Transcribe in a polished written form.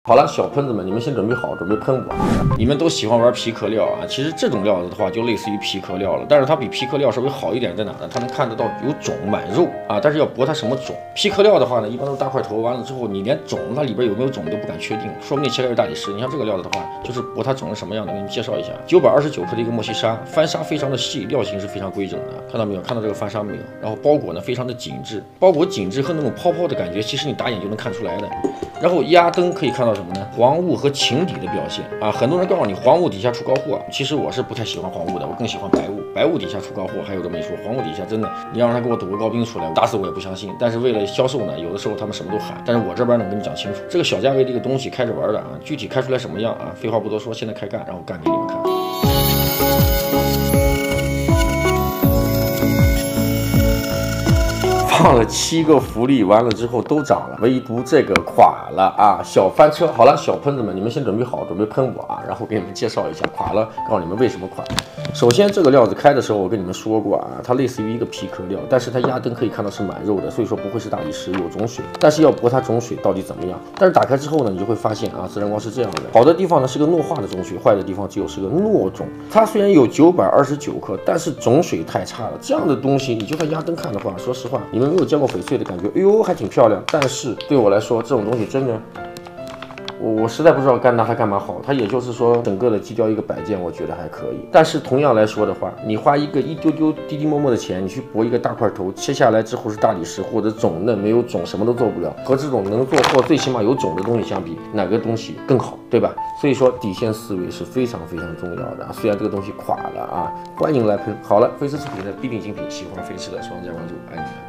好了，小喷子们，你们先准备好，准备喷我。你们都喜欢玩皮壳料啊，其实这种料子的话，就类似于皮壳料了，但是它比皮壳料稍微好一点在哪呢？它能看得到有种满肉啊，但是要博它什么种。皮壳料的话呢，一般都是大块头，完了之后你连种它里边有没有种都不敢确定，说不定切开是大理石。你像这个料子的话，就是博它种是什么样的，给你们介绍一下。929克的一个莫西沙，翻砂非常的细，料型是非常规整的，看到没有？看到这个翻砂没有？然后包裹呢非常的紧致，包裹紧致和那种泡泡的感觉，其实你打眼就能看出来的。然后压灯可以看到什么呢？黄雾和晴底的表现啊，很多人告诉你黄雾底下出高货，其实我是不太喜欢黄雾的，我更喜欢白雾。白雾底下出高货，还有这么一说，黄雾底下真的，你要让他给我抖个高冰出来，打死我也不相信。但是为了销售呢，有的时候他们什么都喊，但是我这边能跟你讲清楚，这个小价位的一个东西开着玩的啊，具体开出来什么样啊？废话不多说，现在开干，然后干给你们看。放了7个福利，完了之后都涨了，唯独这个垮了啊！小翻车。好了，小喷子们，你们先准备好，准备喷我啊！然后给你们介绍一下垮了，告诉你们为什么垮。首先，这个料子开的时候，我跟你们说过啊，它类似于一个皮壳料，但是它压灯可以看到是满肉的，所以说不会是大理石有种水。但是要博它种水到底怎么样？但是打开之后呢，你就会发现啊，自然光是这样的，好的地方呢是个糯化的种水，坏的地方只有是个糯种。它虽然有929克，但是种水太差了。这样的东西，你就算压灯看的话，说实话，你们没有见过翡翠的感觉，哎呦还挺漂亮。但是对我来说，这种东西真的。我实在不知道该拿它干嘛好，它也就是说整个的基调一个摆件，我觉得还可以。但是同样来说的话，你花一丢丢滴滴摸摸的钱，你去博一个大块头，切下来之后是大理石或者种嫩没有种什么都做不了，和这种能做或最起码有种的东西相比，哪个东西更好，对吧？所以说底线思维是非常重要的。虽然这个东西垮了啊，欢迎来喷。好了，飞驰出品的必定精品，喜欢飞驰的双加关注，爱你们。